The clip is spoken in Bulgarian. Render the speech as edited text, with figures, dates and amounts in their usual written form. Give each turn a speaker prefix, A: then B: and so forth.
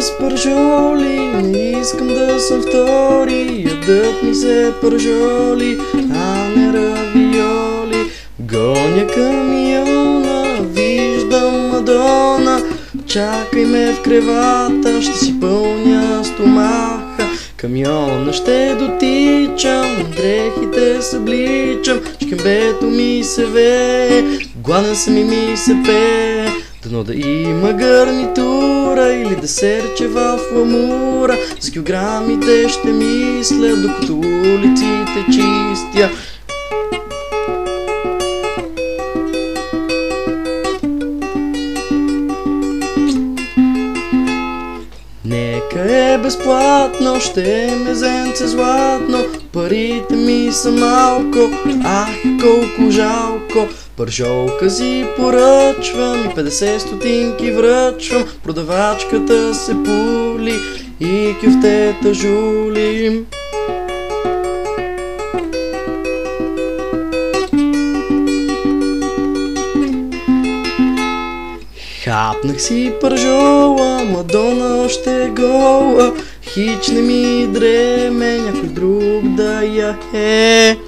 A: с пържоли, не искам да съм втори. Ядът ми се пържоли, а не равиоли. Гоня камиона, виждам Мадона. Чакай ме в кревата, ще си пълня стомаха. Камиона ще дотичам, дрехите събличам. Шкембето ми се вее, гладен съм и ми се пее. Дано да има гарнитура или десерче в ламура. За килограмите ще мисля, докато улиците чистя. Нека е безплатно, ще е мезенце златно. Парите ми са малко, ах колко жалко. Пържолка си поръчвам и 50 стотинки връчвам. Продавачката се пули и кюфтета жули. Хапнах си пържола, Мадона още гола. Хич не ми дреме, някой друг да я е.